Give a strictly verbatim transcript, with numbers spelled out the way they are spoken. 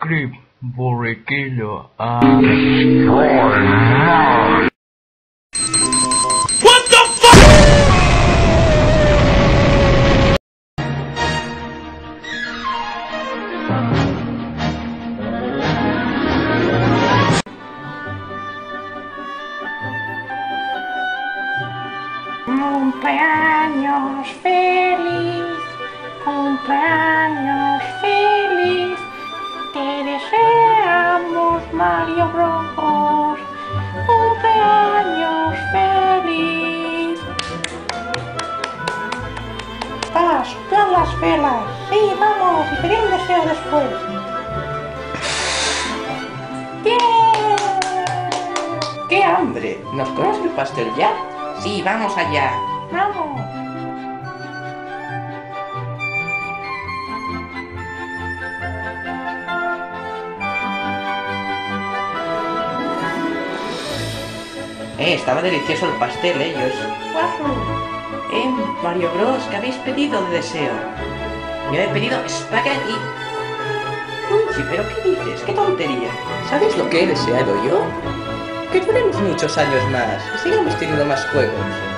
script borriquillo. Ah. What the fuck? Cumpleaños feliz, cumpleaños feliz, te deseamos Mario Bros. Cumpleaños feliz. Va, soplar las velas. Sí, vamos, y pedir un deseo después. ¡Bien! ¡Qué hambre! ¿Nos comemos el pastel ya? Sí, vamos allá. ¡Vamos! Eh, estaba delicioso el pastel, ellos. ¡Guau! Eh, Mario Bros, ¿qué habéis pedido de deseo? Yo he pedido espagueti. Luigi, ¿pero qué dices? ¡Qué tontería! ¿Sabéis lo que he deseado yo? Que duremos muchos años más y sigamos teniendo más juegos.